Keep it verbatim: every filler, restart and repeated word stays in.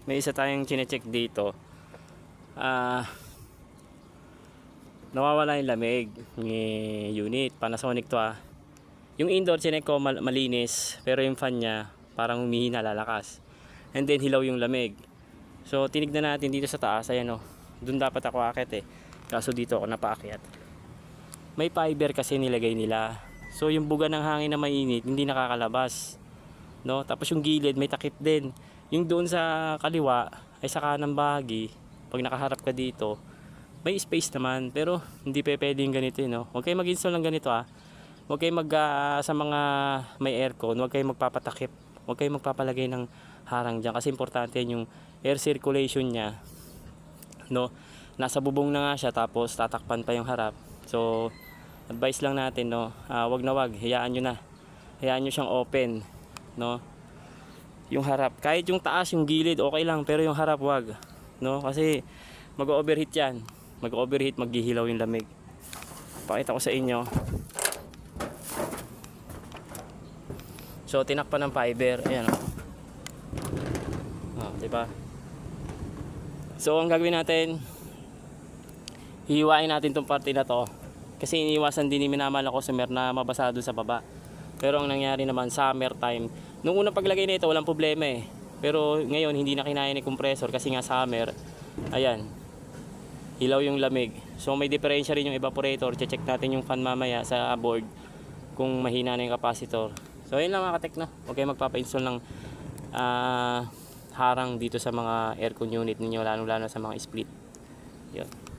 may isa tayong chine-check dito. Ah, uh, nawawala yung lamig ni unit. Panasonic to ah. Yung indoor chinek ko mal malinis, pero yung fan niya parang humihina, lalakas. And then hilaw yung lamig. So tinignan natin dito sa taas, ayan oh. Doon dapat ako akit eh. Kaso dito ako napaakyat. May fiber kasi nilagay nila. So yung buga ng hangin na mainit hindi nakakalabas. No? Tapos yung gilid may takip din. Yung doon sa kaliwa ay sa kanang bahagi, pag nakaharap ka dito, may space naman, pero hindi pa pwedeng ganito, no? Huwag kayong mag-install ng ganito ah. Huwag kayong mag uh, sa mga may aircon, huwag kayong magpapatakip. Huwag kayong magpapalagay ng harang diyan kasi importante yung air circulation niya. No? Nasa bubong na nga siya tapos tatakpan pa yung harap. So, advice lang natin, no? Uh, wag na wag, hayaan niyo na. Hayaan niyo siyang open, no? Yung harap, kahit yung taas, yung gilid okay lang, pero yung harap wag, no? Kasi mag-overheat 'yan. Mag-overheat, maghihilaw yung lamig. Pakita ko sa inyo. So tinakpan ng fiber, ayan oh. Oh, 'di ba? So ang gagawin natin, hihiwain natin tong parte na to. Kasi iniiwasan din ni minamal ako sa mer na mabasa doon sa baba. Pero ang nangyari naman summer time, nung unang paglagay nito walang problema eh. Pero ngayon hindi na kinaya ni compressor kasi nga summer. Ayan. Hilaw yung lamig. So may diferensya rin yung evaporator. Che-check natin yung fan mamaya sa board kung mahina na yung capacitor. So ayun lang mga katek, no. Huwag kayo magpapa-install ng uh, harang dito sa mga aircon unit ninyo, lalo lalo sa mga split. Yun.